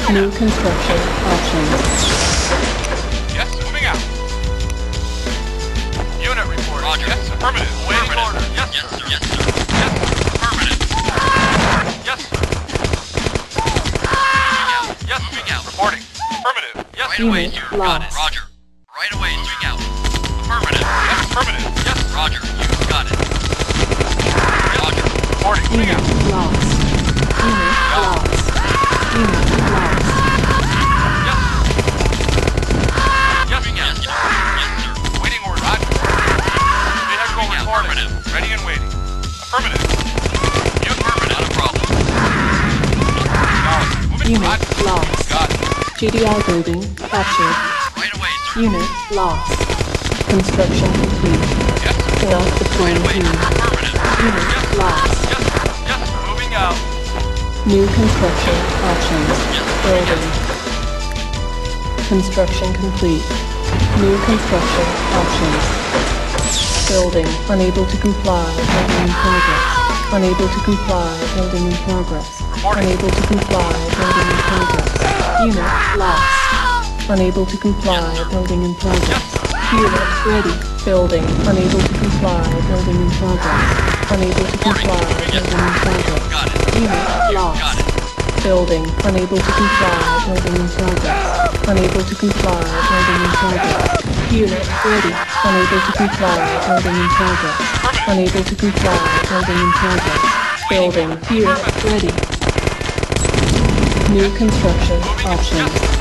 New construction options. Yes, moving out. Unit report. Roger. Yes, affirmative. Waiting order. Yes, Yes, sir. sir. Yes, sir. Yes, affirmative. Yes, sir. Yes, Moving out. reporting. Affirmative. Yes, Right away, Unit sir. Got it. lost. Roger. Right away, moving out. Affirmative. yes, affirmative. Yes, Roger. You got it. Roger. reporting. Moving Unit out. lost. Unit lost. Unit lost. Yes, yes, Moving out. Yes, sir. waiting order. Roger. Vehicle Moving out. reporting. Affirmative. Ready and waiting. Affirmative. You affirmative. Not a problem. Acknowledged. Moving. Unit Roger. lost. Got it. GDI building captured. Right away, sir. Unit lost. Construction complete. Yes, sir. Cannot Right deploy away, here. sir. Affirmative. Unit lost. Yes, yes, moving out. New construction options. Yes, sir. Building. Construction complete. New construction options. Building. Unable to comply. Building in progress. Unable to comply. Building in progress. Reporting. Unable to comply. Building in progress. Unit lost. Unable to comply. Building in progress. Unit ready. Building. Unable to comply. Building in progress. Unable to comply. Building in progress. Got it. Unit lost. Got it. Building. Unable to comply. Building in progress. Unable to comply. Building in progress. Unit ready. Unable to comply. Building in progress. Unable to comply. Building in progress. Building. Unit ready. New construction options.